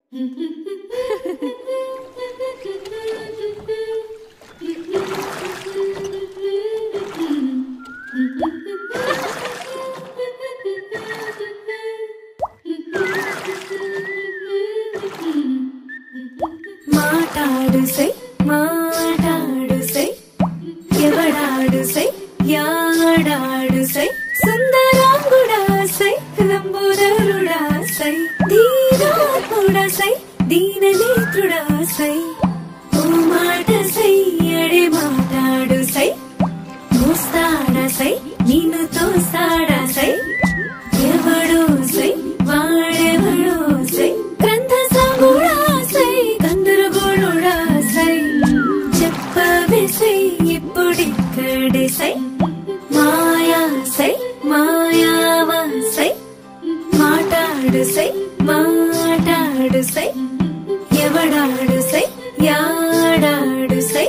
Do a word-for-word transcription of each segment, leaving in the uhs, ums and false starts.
మాటాడు సై మాటాడు సై ఎవడాడు సై యాడాడు సై సుందరాంగుడా సై లంబోదరుడా సై దీనాత్ముడా సై దీననేత్రుడా సై ఓ మాట సై అడే మాటాడు సై మోస్తాడా సై నిన్ను తోస్తాడా సై ఎవడో సై వాడెవడో సై గ్రంథ సాగుడా సై కందరగోళుడా సై చెప్పవే సై ఇప్పుడిక్కడే సై మాయా సై మాయావా సై మాటాడు సై మాటాడు సై ఎవడాడు సై యాడాడు సై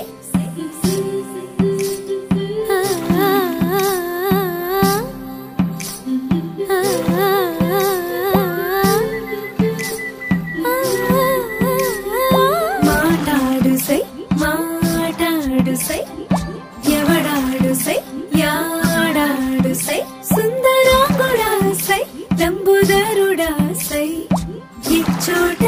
మాటాడు సై మాటాడు సై ఎవడాడు సై యాడాడు సై సుందరాంగుడా సై లంబోదరుడా సై ఇచ్చోట